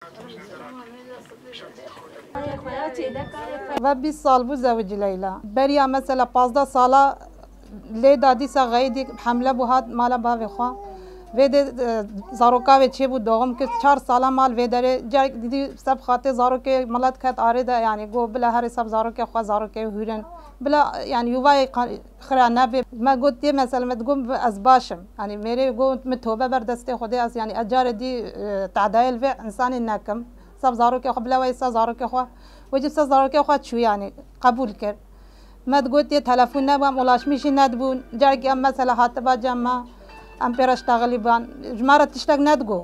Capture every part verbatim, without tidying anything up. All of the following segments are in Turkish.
و بیست سال بود زوج لیلا بریا مثلا پانزده ساله لی دادی سا غیدی حمله بوهاد مالا باوی خوا ویده زاروکاوی چی بود دوم که چهار ساله مال ویداره جای دیدی سب خاطر زاروکه ملت کت آریده یعنی گو بلا هر سب زاروکه خوا زاروکه هورن بلا يعني يواي خرا نبي ما قلت مثلا ما تقوم از باشم يعني ميري قلت متوبه بردستي خدي از يعني اجار دي تعدايل في انسان ناكم صاب زاروك خو بلا ويسا زاروك خو وجب سا زاروك خو شو يعني قبول كر ما تقولت تلفون نبم ولاش مش ندبون جاي ام مثلا هاتبا جما ام بيرش تغلبان جماره تشتاق ندقو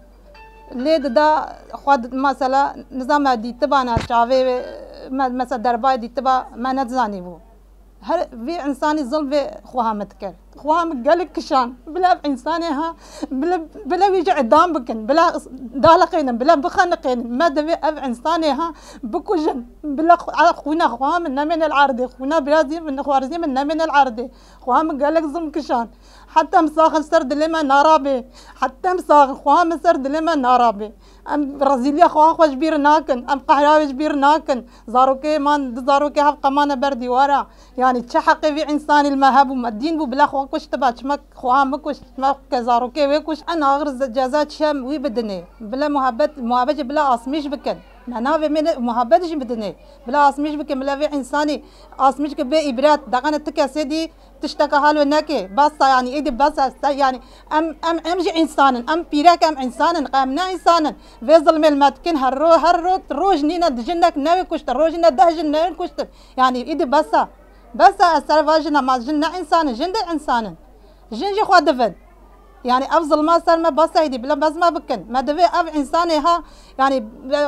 لید دا خود مثلا نظام دی تبانا شاوی مثلا دربای دی تبا ما نتزانی بو هر وی انسانی ظلم وی خواهم تکر خواهم قالك كشان بلا انساني ها بلا بلا ويجع دام بكن بلا دالقين بلا بخنقين ما دبي اب انساني ها بكوجن بلا خونا خواهم من العرضي خونا برازي من خوارزي من من العرضي خواهم قالك ظلم كشان حتى مساخن سرد لما نارابي حتى مساخن خواهم سرد لما نارابي ام برازيليا خواه خوش بير ناكن ام قهراوي بير ناكن زاروكي مان زاروكي هف قمانه بردي ورا يعني تشحقي في انسان المهاب ومدين بو بلا خو كش تبع شمك خوام كش ما كزاروكي وكش انا غير جازات شام وي بدني بلا محبت محبت بلا اسميش بكن معناه من محبتش بدني بلا اسميش بكن بلا في انساني اسميش كبي ابرات دقنه تكاسدي تشتكى حاله نكي بس يعني ايدي بس يعني ام ام امجي انسانا ام بيراك ام انسانا قامنا انسانا في ظلم المتكن هرو هرو روج نينا دجنك ناوي كشت روجنا دهجن ناوي كشت يعني ايدي بس بس السرفاجنا ما جنا انسانا جند انسانا جنجي خوا دفد يعني افضل ما صار ما بس ايدي بلا بس ما بكن ما دفي اف انساني ها يعني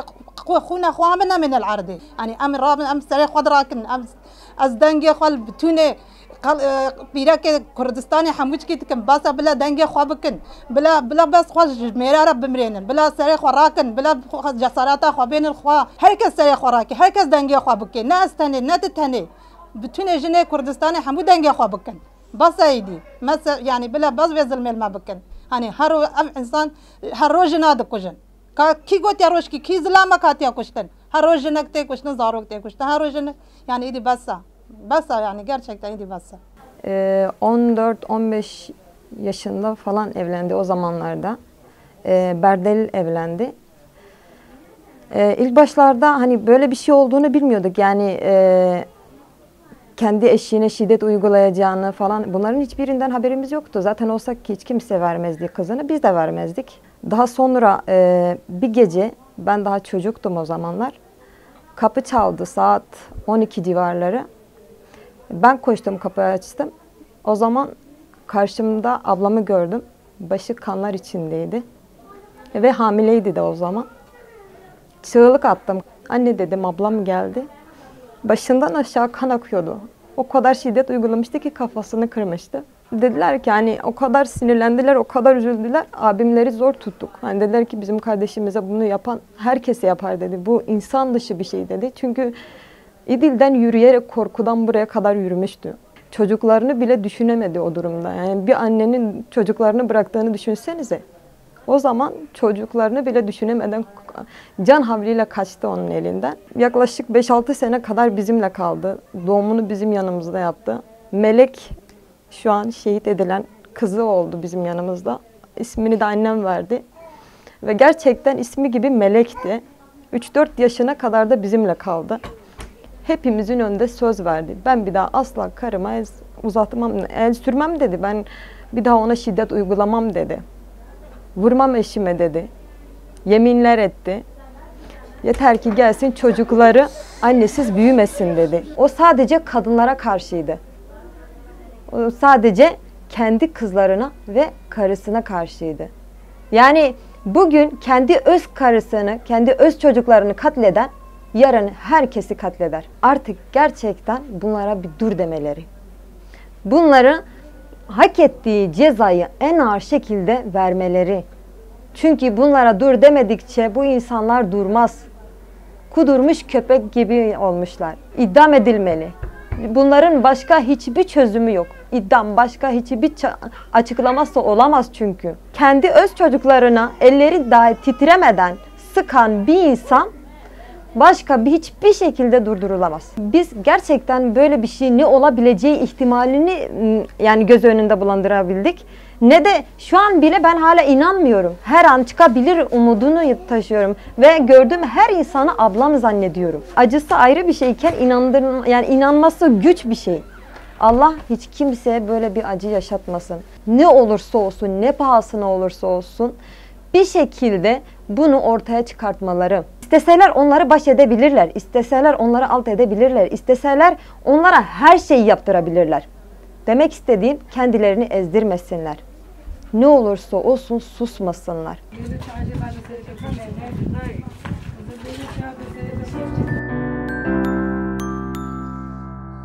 خونا خوامنا من العرضي يعني ام راب ام سري خضراكن ام از دنگي خال بتونه بيراك كردستاني حموش كي تكن باسا بلا دنگي خوا بكن بلا بلا بس خوا ميرا رب مرينن بلا سري خوا راكن بلا جساراتا خوا بين الخوا هركز سري خوا راكي هركز دنگي خوا بكن ناس تاني نت تاني بتونه جنة كردستاني حمو دنگي خوا بكن بس ايدي مس يعني بلا بس بيزل ميل ما بكن يعني هر انسان هر روج ناد كوجن كي قلت يا روش كي كي زلامه كاتيا كشتن هر روج نكتي كشتن زاروك تي كشتن هر روج يعني ايدي بس بس yani gerçekten iyi basa. Ee, on dört on beş yaşında falan evlendi o zamanlarda. Ee, Berdelil evlendi. Ee, ilk başlarda hani böyle bir şey olduğunu bilmiyorduk. Yani e, kendi eşine şiddet uygulayacağını falan bunların hiçbirinden haberimiz yoktu. Zaten olsak ki hiç kimse vermezdi kızını. Biz de vermezdik. Daha sonra e, bir gece ben daha çocuktum o zamanlar. Kapı çaldı saat on iki civarları. Ben koştum kapıyı açtım. O zaman karşımda ablamı gördüm. Başı kanlar içindeydi. Ve hamileydi de o zaman. Çığlık attım. Anne dedim ablam geldi. Başından aşağı kan akıyordu. O kadar şiddet uygulamıştı ki kafasını kırmıştı. Dediler ki hani o kadar sinirlendiler, o kadar üzüldüler. Abimleri zor tuttuk. Hani dediler ki bizim kardeşimize bunu yapan herkese yapar dedi. Bu insan dışı bir şey dedi. Çünkü İdil'den yürüyerek korkudan buraya kadar yürümüştü. Çocuklarını bile düşünemedi o durumda. Yani bir annenin çocuklarını bıraktığını düşünsenize. O zaman çocuklarını bile düşünemeden can havliyle kaçtı onun elinden. Yaklaşık beş altı sene kadar bizimle kaldı. Doğumunu bizim yanımızda yaptı. Melek şu an şehit edilen kızı oldu bizim yanımızda. İsmini de annem verdi. Ve gerçekten ismi gibi melekti. üç dört yaşına kadar da bizimle kaldı. Hepimizin önünde söz verdi. Ben bir daha asla karıma el uzatmam, el sürmem dedi. Ben bir daha ona şiddet uygulamam dedi. Vurmam eşime dedi. Yeminler etti. Yeter ki gelsin çocukları annesiz büyümesin dedi. O sadece kadınlara karşıydı. O sadece kendi kızlarına ve karısına karşıydı. Yani bugün kendi öz karısını, kendi öz çocuklarını katleden yarın herkesi katleder. Artık gerçekten bunlara bir dur demeleri. Bunları hak ettiği cezayı en ağır şekilde vermeleri. Çünkü bunlara dur demedikçe bu insanlar durmaz. Kudurmuş köpek gibi olmuşlar. İdam edilmeli. Bunların başka hiçbir çözümü yok. İdam başka hiçbir açıklaması olamaz çünkü. Kendi öz çocuklarına elleri dahi titremeden sıkan bir insan başka bir hiçbir şekilde durdurulamaz. Biz gerçekten böyle bir şey ne olabileceği ihtimalini yani göz önünde bulandırabildik. Ne de şu an bile ben hala inanmıyorum. Her an çıkabilir umudunu taşıyorum ve gördüğüm her insanı ablam zannediyorum. Acısı ayrı bir şeyken inandırma, yani inanması güç bir şey. Allah hiç kimseye böyle bir acı yaşatmasın. Ne olursa olsun, ne pahasına olursa olsun bir şekilde bunu ortaya çıkartmaları. İsteseler onları baş edebilirler, isteseler onları alt edebilirler, isteseler onlara her şeyi yaptırabilirler. Demek istediğim kendilerini ezdirmesinler. Ne olursa olsun susmasınlar.